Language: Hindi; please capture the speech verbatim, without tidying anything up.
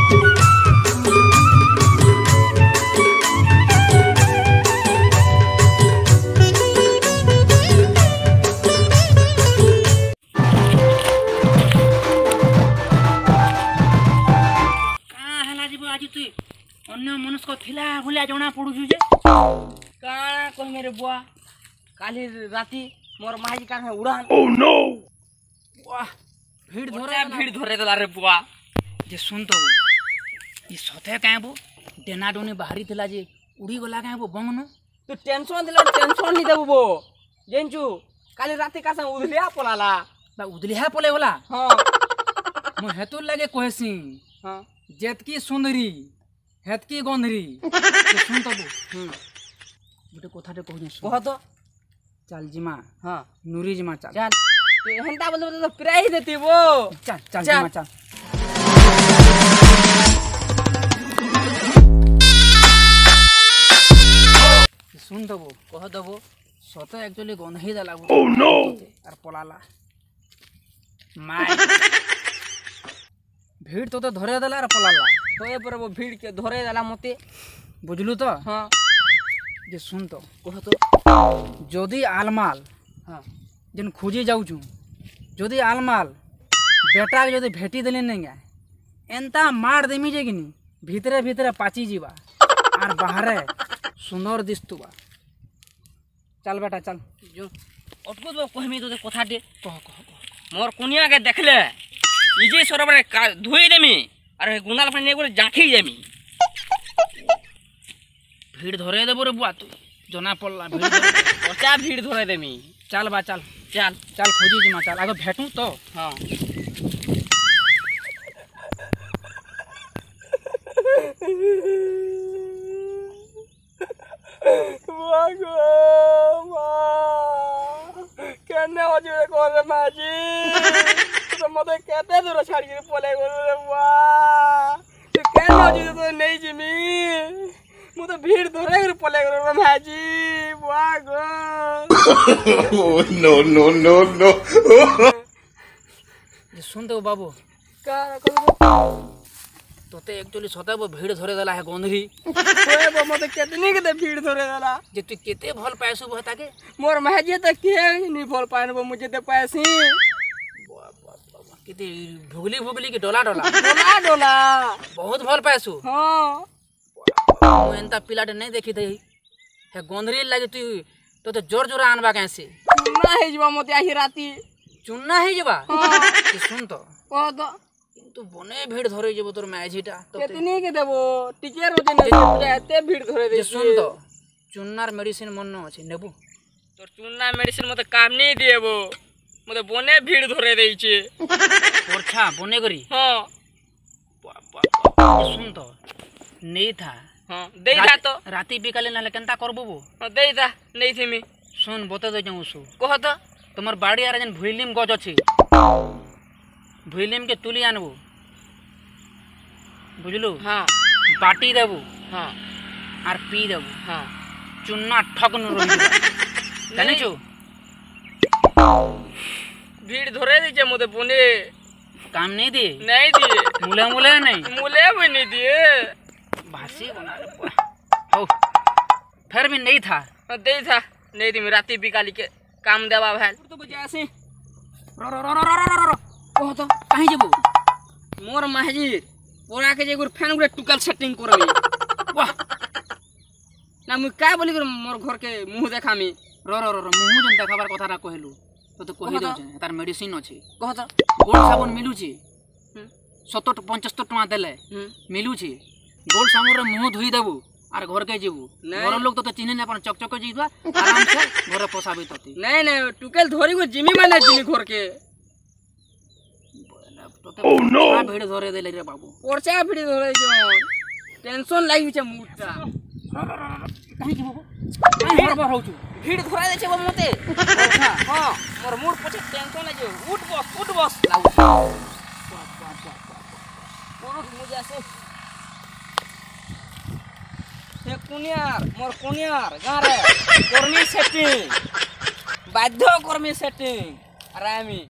अन्य मनुष्य थिला भलिया जना पड़ुछु जे काना कह मेरे बुआ काली राती मोर माई कार में उड़ान ओह नो वाह भीड़ धरे भीड़ धरे दला रे बुआ जे सुन तो ई सथे काबो डेना डोनी बाहरी थिला जे उड़ी गला काबो बंगनो तो टेंशन दिला टेंशन नि देबो बो जेंचू काली राती का संग उदलिया पलाला बा उदलिया पले होला हां मो हेतु लागे कहसी हां जेतकी सुंदरी हेतकी गंधरी सुन तो हम्म गोटे कथाटे कहू कह तो चल जिमा हां नूरी जिमा चल चल तो हंता बोल तो प्राइज देती वो चल चल जिमा चल सुन तो कह दबो सत एक्चुअली गंधई दला ओह नो और पलाला माय भीड़ तो तो धरे दला और पलाला तो ए पर वो भीड़ के धरे दला मते बुझलु तो हां जे सुन तो कह तो जदी आलमाल हां जन खोजी जाऊ छु जदी आलमाल बेटा के जदी भेटी देले नै गा एंता मार देमी जे किनी भीतरे भीतरे पाची जीवा और बाहरे सुंदर दिस्तुबा चल बेटा चल जो अटको तो कहमी तो कथाटे कह कह मोर कुनिया के देखले इजे सरबरे धोई देमी अरे गुंडाल पानी एक जाखी जामी भीड़ धरे देबो रे बुआ तू जना पड़ला भीड़ पचा भीड़ धरे देमी चल बा चल चल चल खोजी जिमा चल आगे भेटू तो हां वागो मां केने होजे कोरे माजी तो मते केते दूर छाड़ के पले गलो रे वाह तो केने होजे तो नहीं जिमी मु तो भीड़ धरे के पले गलो रे माजी वागो नो नो नो नो ये सुन तो बाबू का तोते एक्चुअली सता वो भीड़ धरे दला है गंधरी ओए बो मते केतनी के भीड़ धरे दला जे तू केते भल पाएसु बता के मोर महजे त के नी भल पाएन बो मुझे ते पाएसी बाप बाप केते भुगली भुगली के डोला डोला डोला डोला बहुत भल पाएसु हां ओ एंता पिलाटे नहीं देखि दे है गंधरी लागे तू तो तो जोर जोर आनबा कैसे चुन्ना हे जबा मते आही राती चुन्ना हे जबा सुन तो ओ तो तू बने भीड़ धरे जेबो तोर मैजीटा तो केतनी के देबो टिके रोजे ने पूरा एते भीड़ धरे दे सुन तो चुन्नार मेडिसिन मन न अछि नेबो तोर चुन्ना मेडिसिन मते काम नहीं देबो मते बने भीड़ धरे देई छे पोरछा बने करी हां बाप सुन तो नहीं था हां देई था तो राती बिकाले नाले केनता करबो बो हां देई था नहीं थेमी सुन बता दे जाऊ सु कह तो तमर बाड़ी आरे जन भुइलिम गज अछि भुइलिम के तुली आनबो बुझलु हां बाटी देबो हां आर पी देबो हां चुन्ना ठक न रही जाने छु भीड़ धरे दी जे मोते बने काम नहीं दे नहीं दे मुले मुले नहीं मुले भी नहीं दिए भासी बना रे हो फिर भी नहीं था दे था नहीं दी राती बिकाली के काम देबा भाई तो बजा से रो रो रो रो रो कह तो कहीं जेबो मोर महजीर पोरा के जे गुर फैन गुरे टुकल सेटिंग करबी वाह ना मु का बोली कर मोर घर के मुंह देखामी रो रो रो मुंह जन देखाबार कथा ना कहलु तो तो कहि दउ छै तार मेडिसिन अछि कह तो गोल्ड साबुन मिलु छी सत्तर पचहत्तर टका देले मिलु छी गोल्ड साबुन रे मुंह धोई देबू आर घर के जेबू घर लोग तो तो चिन्हे न अपन चकचक जीवा आराम से घर पोसाबी तती नहीं नहीं टुकल धोरी को जिमी माने जिमी घर के ओह नो भीड़ धरे देले रे बाबू पोरचा भीड़ धरे जो टेंशन लागि छ मुटा कहि जेबो कहि बरबर होछु भीड़ धरा दे छै मते हां मोर मूड पछे टेंशन लागि उठ बस उठ बस लागु बाप बाप बाप मोर मुजा से हे कुनियार मोर कुनियार गारे कर्मी सेटिंग बाध्य कर्मी सेटिंग आरामी